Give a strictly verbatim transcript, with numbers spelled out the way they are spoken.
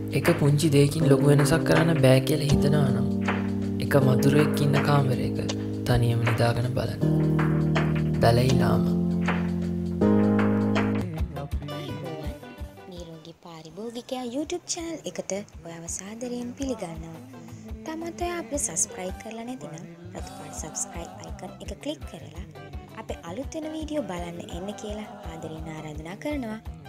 එක පුංචි දෙයකින් ලොකු වෙනසක් කරන්න බෑ කියලා හිතනවා නම් එක මදුරුවෙක් ඉන්න කාමරයක තනියම නිදාගෙන බලන්න. දලයි ලාමා. නිරෝගී පාරිභෝගිකයා YouTube channel එකට ඔයාව සාදරයෙන් පිළිගන්නවා. තමත් ඔයා අපිට subscribe කරලා නැතිනම් රතු පාට subscribe icon එක click කරලා අපේ අලුත් වෙන වීඩියෝ බලන්න එන්න කියලා ආදරයෙන් ආරාධනා කරනවා.